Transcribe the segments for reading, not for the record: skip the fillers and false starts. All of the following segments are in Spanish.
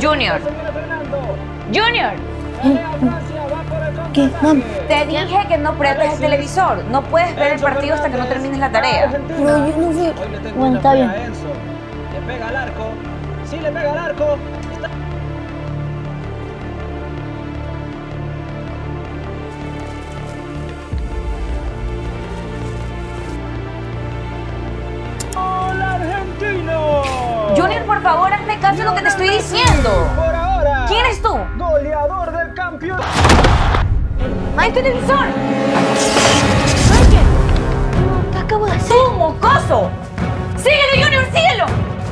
Junior. Junior. ¿Qué, mamá? Te dije que no prendas el televisor. No puedes ver el partido hasta que no termines la tarea. Pero yo no fui... Bueno, está bien. Le pega al arco. Sí, le pega al arco. ¡Gol argentino! Junior, por favor, hazme caso de lo que te estoy diciendo. Por ahora. ¿Quién eres tú? Goleador del campeonato. ¡El televisor! ¿Qué acabo de hacer? ¡Tú, mocoso! ¡Síguelo, Junior, síguelo!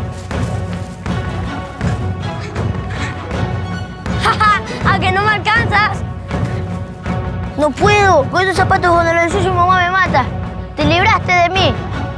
¿A que no me alcanzas? No puedo. Con esos zapatos cuando los ensucio mamá me mata. Te libraste de mí.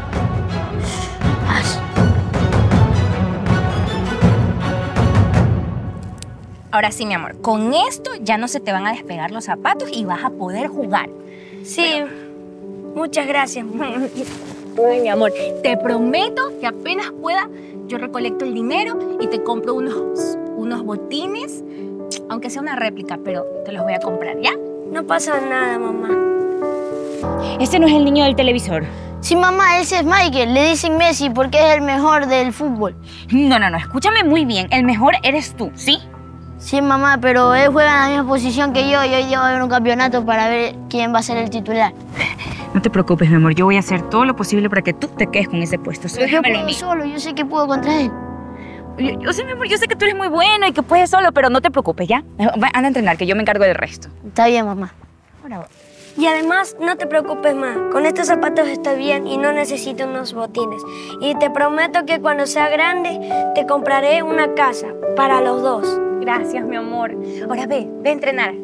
Ahora sí, mi amor, con esto ya no se te van a despegar los zapatos y vas a poder jugar. Sí. Muchas gracias. Ay, mi amor, te prometo que apenas pueda, yo recolecto el dinero y te compro unos botines, aunque sea una réplica, pero te los voy a comprar, ¿ya? No pasa nada, mamá. Ese no es el niño del televisor. Sí, mamá, ese es Michael. Le dicen Messi porque es el mejor del fútbol. No, escúchame muy bien. El mejor eres tú, ¿sí? Sí, mamá, pero él juega en la misma posición que yo y hoy día va a haber un campeonato para ver quién va a ser el titular. No te preocupes, mi amor. Yo voy a hacer todo lo posible para que tú te quedes con ese puesto. Pero yo puedo solo, yo sé que puedo contra él. Yo sé, mi amor, yo sé que tú eres muy bueno y que puedes solo, pero no te preocupes, ¿ya? Anda a entrenar, que yo me encargo del resto. Está bien, mamá. Ahora, Y además, no te preocupes más. Con estos zapatos estoy bien y no necesito unos botines. Y te prometo que cuando sea grande, te compraré una casa para los dos. Gracias, mi amor. Ahora ve a entrenar.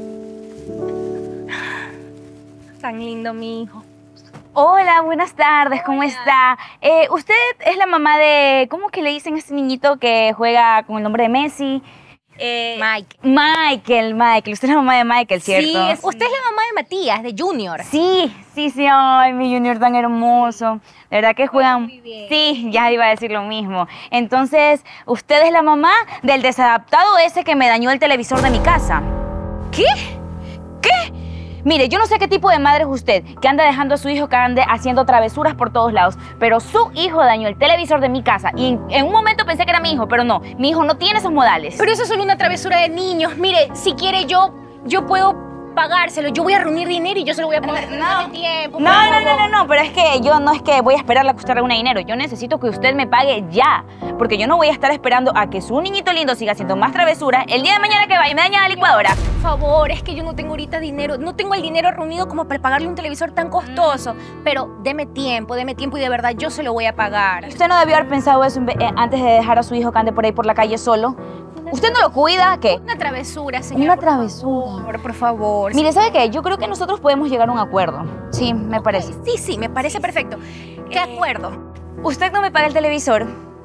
Tan lindo, mi hijo. hola, buenas tardes, ¿cómo está? Usted es la mamá de... ¿Cómo que le dicen a este niñito que juega con el nombre de Messi? Michael. Usted es la mamá de Michael, ¿cierto? Sí, usted es la mamá de Matías, de Junior. Sí. Ay, mi Junior tan hermoso. De verdad que juegan... Muy bien. Sí, ya iba a decir lo mismo. Entonces, usted es la mamá del desadaptado ese que me dañó el televisor de mi casa. ¿Qué? Mire, yo no sé qué tipo de madre es usted, que anda dejando a su hijo que ande haciendo travesuras por todos lados, pero su hijo dañó el televisor de mi casa y en un momento pensé que era mi hijo, pero no, mi hijo no tiene esos modales. Pero eso es solo una travesura de niños. Mire, si quiere yo puedo pagárselo. Yo voy a reunir dinero y yo se lo voy a pagar. Dame tiempo. No, pero es que yo no es que voy a esperarle a que usted reúna dinero. Yo necesito que usted me pague ya, porque yo no voy a estar esperando a que su niñito lindo siga haciendo más travesuras el día de mañana que vaya y me daña la licuadora. Por favor, es que yo no tengo ahorita dinero. No tengo el dinero reunido como para pagarle un televisor tan costoso. Pero deme tiempo y de verdad yo se lo voy a pagar. Usted no debió haber pensado eso antes de dejar a su hijo que ande por ahí por la calle solo. ¿Usted no lo cuida? ¿Qué? Una travesura, señor. Una travesura. Por favor. Mire, ¿sabe qué? Yo creo que nosotros podemos llegar a un acuerdo. Sí, me parece. Sí, me parece perfecto. ¿Qué acuerdo? Usted no me paga el televisor,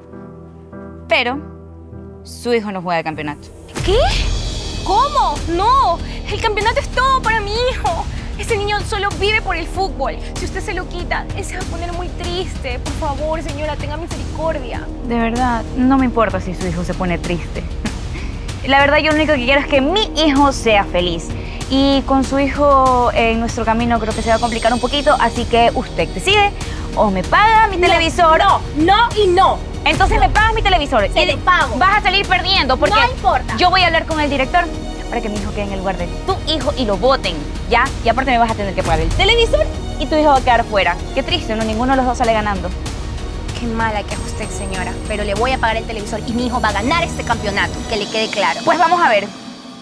pero su hijo no juega el campeonato. ¿Qué? ¿Cómo? No, el campeonato es todo para mi hijo. Ese niño solo vive por el fútbol. Si usted se lo quita, él se va a poner muy triste. Por favor, señora, tenga misericordia. De verdad, no me importa si su hijo se pone triste. La verdad, yo lo único que quiero es que mi hijo sea feliz. Y con su hijo en nuestro camino creo que se va a complicar un poquito, así que usted decide o me paga mi televisor. No. Entonces me pagas mi televisor. Se lo pago. Vas a salir perdiendo porque No importa. yo voy a hablar con el director para que mi hijo quede en el lugar de tu hijo y lo voten, ¿ya? Y aparte me vas a tener que pagar el televisor y tu hijo va a quedar fuera. Qué triste, ¿no? Ninguno de los dos sale ganando. Qué mala que es usted, señora. Pero le voy a pagar el televisor y mi hijo va a ganar este campeonato. Que le quede claro. Pues vamos a ver.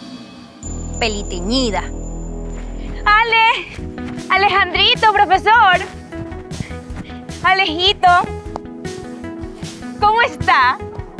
Peliteñida. Alejandrito, profesor. Alejito. ¿Cómo está?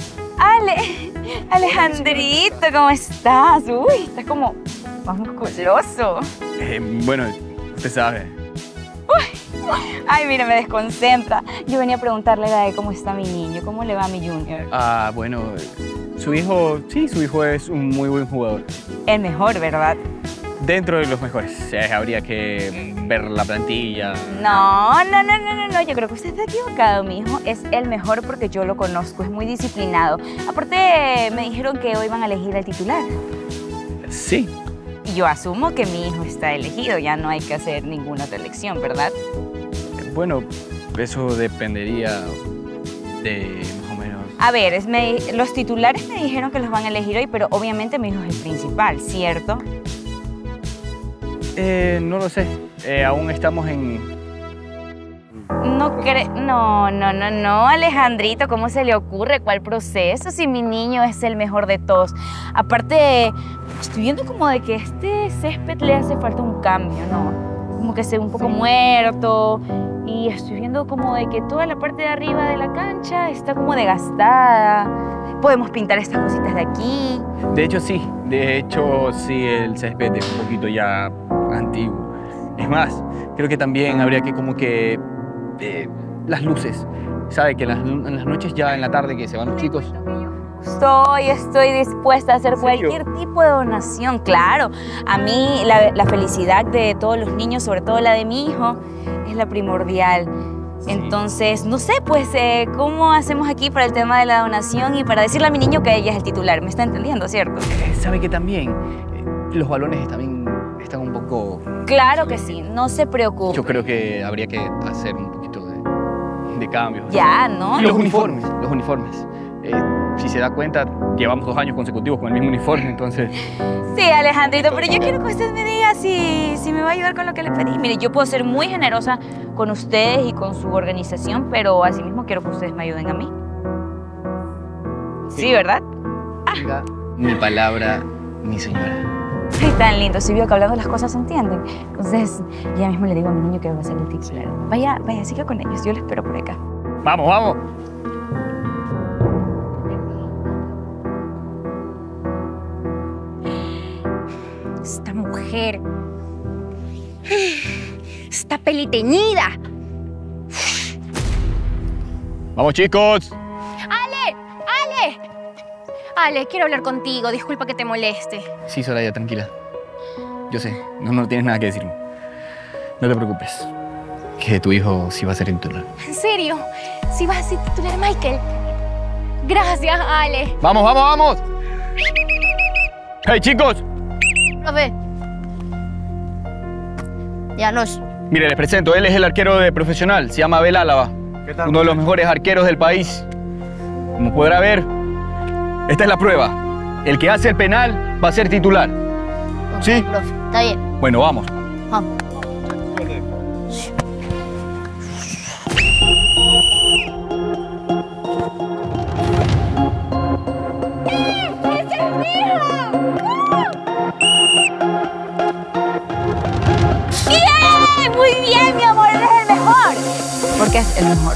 Alejandrito, ¿cómo estás? Uy, estás como más musculoso. Bueno, usted sabe. Ay, mira, me desconcentra. Yo venía a preguntarle a cómo está mi niño, cómo le va a mi Junior. Ah, bueno, su hijo es un muy buen jugador. El mejor, ¿verdad? dentro de los mejores. Habría que ver la plantilla. No, yo creo que usted está equivocado. Mi hijo es el mejor porque yo lo conozco, es muy disciplinado. Aparte, me dijeron que hoy van a elegir al titular. Sí. Y yo asumo que mi hijo está elegido, ya no hay que hacer ninguna otra elección, ¿verdad? Bueno, eso dependería de más o menos... A ver, los titulares me dijeron que los van a elegir hoy, pero obviamente mi hijo es el principal, ¿cierto? No lo sé. Aún estamos en... No, Alejandrito, ¿cómo se le ocurre? ¿Cuál proceso? Si mi niño es el mejor de todos. Aparte, estoy viendo como de que este césped le hace falta un cambio, ¿no? Como que se ve un poco muerto. Y estoy viendo como de que toda la parte de arriba de la cancha está como desgastada. Podemos pintar estas cositas de aquí. De hecho, sí. El césped es un poquito ya antiguo. Es más, creo que también habría que como que... las luces. ¿Sabe? Que en las noches ya en la tarde que se van los chicos... Estoy dispuesta a hacer cualquier tipo de donación, claro. A mí la felicidad de todos los niños, sobre todo la de mi hijo, es la primordial. Sí. Entonces, no sé, pues, ¿cómo hacemos aquí para el tema de la donación y para decirle a mi niño que ella es el titular? ¿Me está entendiendo, cierto? ¿Sabe que también los balones también están un poco... Claro que sí, no se preocupe. Yo creo que habría que hacer un poquito de cambios. Ya, ¿no? Los uniformes. Si se da cuenta, llevamos 2 años consecutivos con el mismo uniforme, entonces... Sí, Alejandrito, pero yo quiero que usted me diga si me va a ayudar con lo que le pedí. Mire, yo puedo ser muy generosa con ustedes y con su organización, pero asimismo quiero que ustedes me ayuden a mí. Sí, ¿verdad? Diga mi palabra, mi señora. Sí, tan lindo. Si vio que hablando las cosas se entienden. Entonces, ya mismo le digo a mi niño que va a ser el titular. Vaya, siga con ellos. Yo lo espero por acá. Vamos. Esta mujer está peliteñida. ¡Vamos, chicos! Ale, quiero hablar contigo. Disculpa que te moleste. Sí, Soraya, tranquila. Yo sé, no tienes nada que decirme. No te preocupes, que tu hijo sí va a ser titular. ¿En serio? ¿Sí vas a ser titular, Michael? Gracias, Ale. ¡Vamos! ¡Hey, chicos! Profe. Llanos. Mire, les presento. Él es el arquero de profesional. Se llama Abel Álava. ¿Qué tal? Uno de los mejores arqueros del país. Como podrá ver, esta es la prueba. El que hace el penal va a ser titular. ¿Sí? Profe, está bien. Bueno, vamos. Vamos. ¡Bien! Muy bien, mi amor, eres el mejor. Porque es el mejor.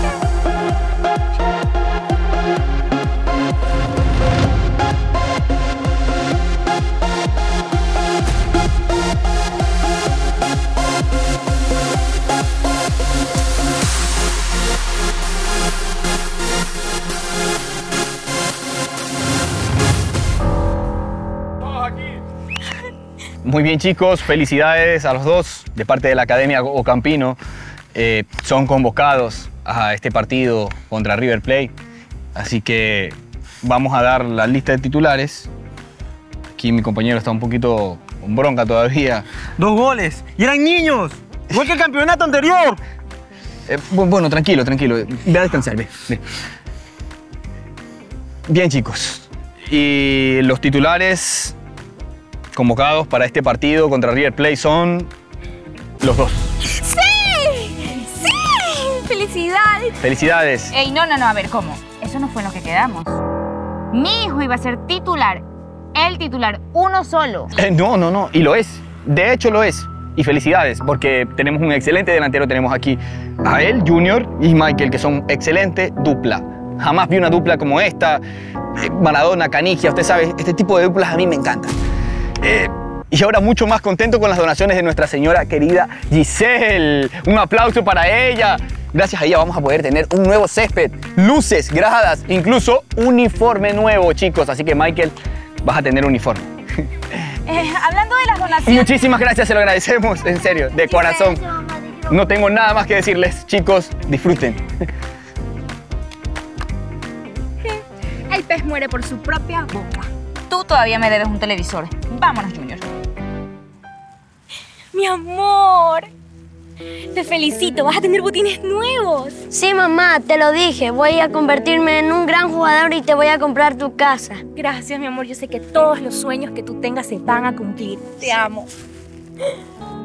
Muy bien, chicos, felicidades a los dos de parte de la Academia Ocampino. Son convocados a este partido contra River Plate. Así que vamos a dar la lista de titulares. Aquí mi compañero está un poquito con bronca todavía. 2 goles. ¡Y eran niños! ¡Igual que el campeonato anterior! Bueno, tranquilo. Ve a descansar, ve. Bien, chicos. Y los titulares convocados para este partido contra River Plate son los dos. ¡Sí! ¡Felicidades! ¡Felicidades! Ey, no, a ver, ¿cómo? Eso no fue en lo que quedamos. Mi hijo iba a ser titular. El titular, uno solo. No, y lo es. De hecho, lo es. Y felicidades, porque tenemos un excelente delantero. Tenemos aquí a él, Junior, y Michael, que son excelente dupla. Jamás vi una dupla como esta. Maradona, Canigia, usted sabe, este tipo de duplas a mí me encantan. Y ahora mucho más contento con las donaciones de nuestra señora querida Giselle. Un aplauso para ella. Gracias a ella vamos a poder tener un nuevo césped, luces, gradas, incluso uniforme nuevo, chicos. Así que, Michael, vas a tener uniforme. Hablando de las donaciones... Muchísimas gracias, se lo agradecemos, en serio, de corazón. No tengo nada más que decirles. Chicos, disfruten. El pez muere por su propia boca. Tú todavía me debes un televisor. Vámonos, Junior. Mi amor, te felicito, vas a tener botines nuevos. Sí, mamá, te lo dije. Voy a convertirme en un gran jugador y te voy a comprar tu casa. Gracias, mi amor. Yo sé que todos los sueños que tú tengas se van a cumplir. Te amo.